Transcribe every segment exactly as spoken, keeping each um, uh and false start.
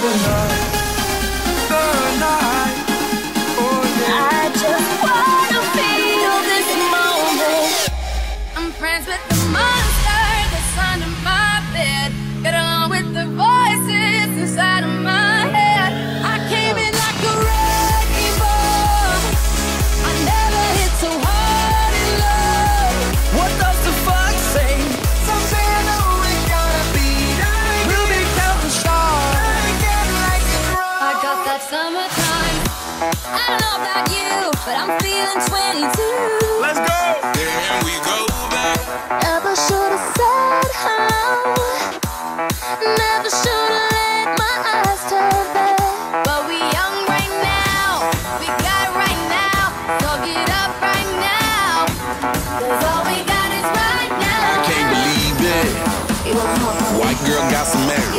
the night, the night. Oh yeah. I just wanna feel this moment. I'm friends with the monster that's under my bed. Get along with the voices inside of my head. I came in like a wrecking ball. I never hit so hard in love. What does the fuck say? Something that we gotta be. We'll be counting stars again like it's wrong. I got that summertime. I don't know about you, but I'm feeling twenty-two. Let's go. There we go back. Never should've said hello. Never should've let my eyes turn back. But we young right now. We got it right now. So get up right now. 'Cause all we got is right now. I can't believe it. White girl got some married.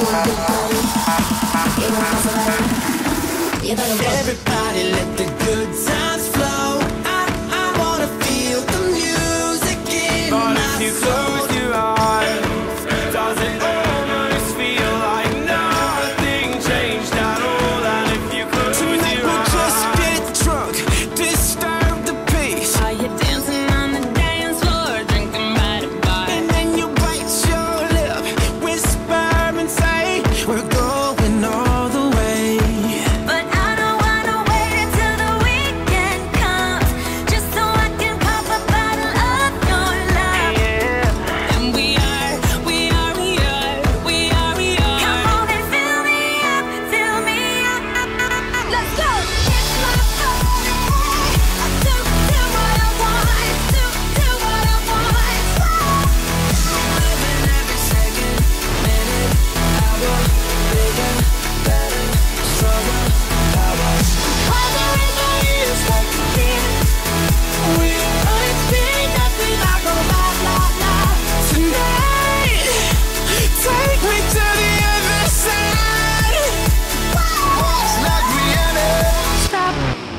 Everybody let the good times flow. I, I wanna feel the music in But my if you soul. close your eyes, does it almost feel like nothing changed at all? And if you close Tonight your we'll just eyes, get drunk, disturb the peace. Are you dancing on the dance floor, drinking by the bar? And then you bite your lip, whisper and say, we're going all the way. But I don't wanna wait until the weekend comes, just so I can pop a bottle of your love. And we are, we are, we are, we are, we are. Come on and fill me up, fill me up. Let's go. It's my party. I do, do what I want. Do, do what I want. Living every second, minute, hour, bigger, better, stronger, power. While there is no use like again, We it's been nothing I go blah, blah, blah. tonight, take me to the other side. knock me in it. Stop.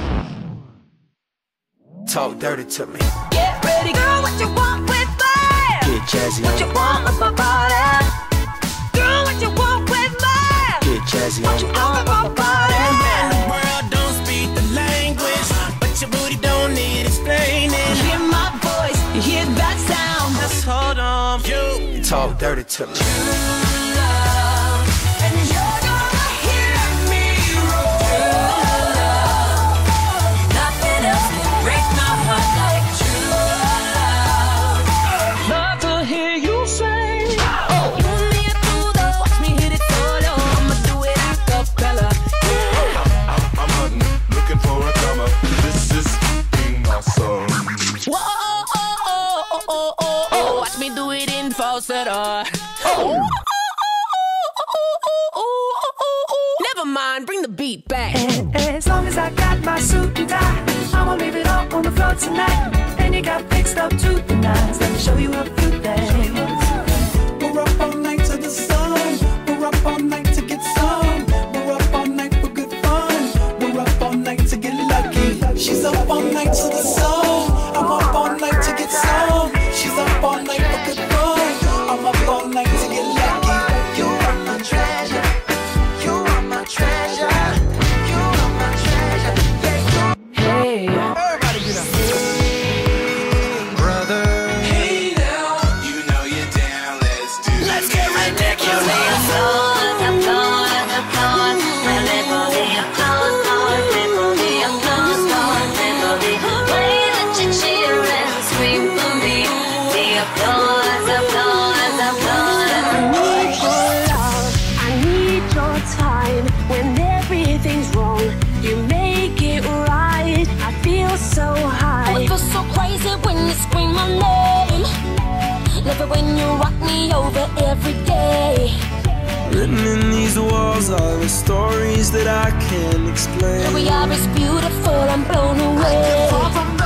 Talk dirty to me. Get ready, girl, what you want with me? Get jazzy What you on. want with my body? Girl, what you want with me? Get jazzy What you on. want with my body? The world don't speak the language, but your booty don't need explaining. You hear my voice, you hear that sound. Just hold on, you. Talk dirty to me. Love, and you're gonna hear me roar. Nothing else can break my heart like true love. Love to hear you sing. You and me are through though, watch me hit it solo. I'ma do it a cappella. I'm, I'm hunting, looking for a comer. This is being my song. Whoa, oh, oh, oh, oh, oh, oh. Watch me do it in falsetto. Never mind, bring the beat back. As long as I got my suit and tie, I'ma leave it all on the floor tonight. And you got fixed up to the nines. Let me show you a few things. We're up all night to the sun. We're up all night to get some. We're up all night for good fun. We're up all night to get lucky. She's up all night to the sun. I'm up all night to get some. She's up all night for good fun. I'm up all night to get lucky. You are my treasure. You are my treasure. You are my treasure. Yeah, you. Hey, Everybody get up. Brother. Hey now, you know you're down. Let's do it. Let's get ridiculous. I need your time when everything's wrong. You make it right. I feel so high. It feels so crazy when you scream my name. Love it when you rock me over every day. Written in these walls are the stories that I can't explain. Here we are, it's beautiful. I'm blown away. Far from